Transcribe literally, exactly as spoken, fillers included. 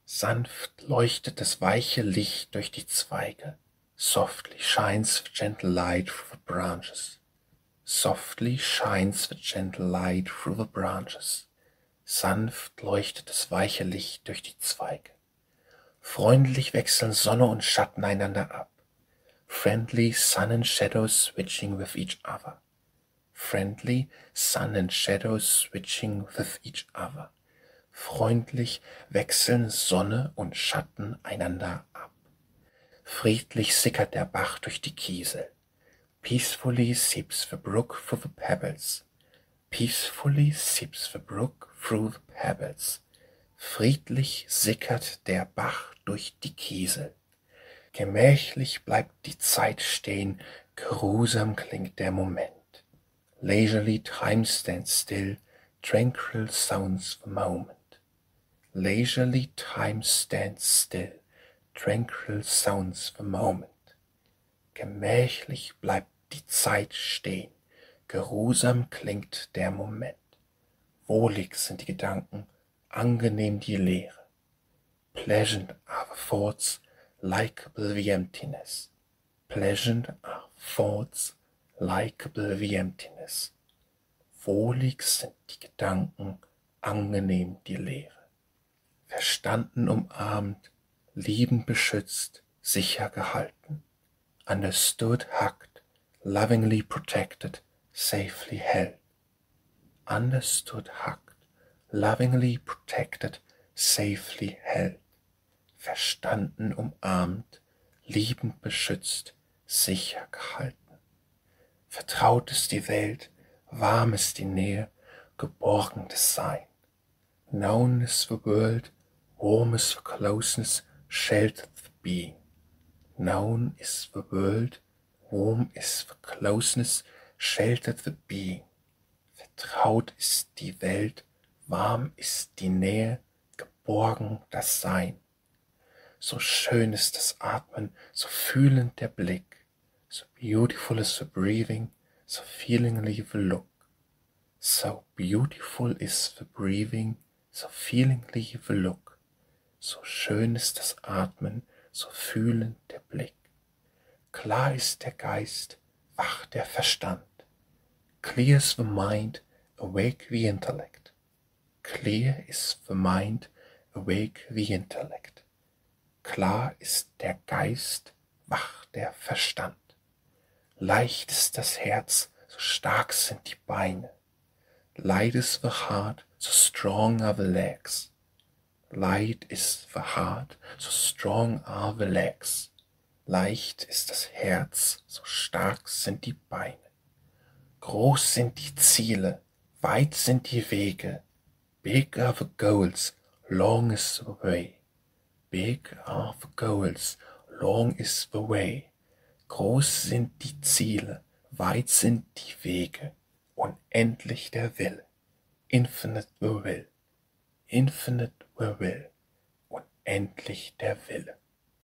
Sanft leuchtet das weiche Licht durch die Zweige. Softly shines the gentle light through the branches. Softly shines the gentle light through the branches. Sanft leuchtet das weiche Licht durch die Zweige. Freundlich wechseln Sonne und Schatten einander ab. Friendly sun and shadows switching with each other. Friendly sun and shadows switching with each other. Freundlich wechseln Sonne und Schatten einander ab. Friedlich sickert der Bach durch die Kiesel. Peacefully seeps the brook through the pebbles. Peacefully seeps the brook through the pebbles. Friedlich sickert der Bach durch die Kiesel. Gemächlich bleibt die Zeit stehen, geruhsam klingt der Moment. Leisurely time stands still, tranquil sounds the moment. Leisurely time stands still, tranquil sounds the moment. Gemächlich bleibt die Zeit stehen, geruhsam klingt der Moment. Wohlig sind die Gedanken, angenehm die Leere. Pleasant are the thoughts, likeable the emptiness. Pleasant are thoughts, likeable the emptiness. Wohlig sind die Gedanken, angenehm die Leere. Verstanden umarmt, liebend beschützt, sicher gehalten. Understood hugged, lovingly protected, safely held. Understood hugged, lovingly protected, safely held. Verstanden umarmt, liebend beschützt, sicher gehalten. Vertraut ist die Welt, warm ist die Nähe, geborgen das Sein. Known is the world, warm is the closeness, sheltered the being. Known is the world, warm is the closeness, sheltered the being. Vertraut ist die Welt, warm ist die Nähe, geborgen das Sein. So schön ist das Atmen, so fühlend der Blick, so beautiful is the breathing, so feelingly the look. So beautiful is the breathing, so feelingly the look. So schön ist das Atmen, so fühlend der Blick. Klar ist der Geist, wach der Verstand. Clear is the mind, awake the intellect. Clear is the mind, awake the intellect. Klar ist der Geist, wach der Verstand. Leicht ist das Herz, so stark sind die Beine. Light is the heart, so strong are the legs. Light is the heart, so strong are the legs. Leicht ist das Herz, so stark sind die Beine. Groß sind die Ziele, weit sind die Wege. Big are the goals, long is the way. Big are the goals, long is the way. Groß sind die Ziele, weit sind die Wege. Unendlich der Wille. Infinite the will. Infinite the will. Unendlich der Wille.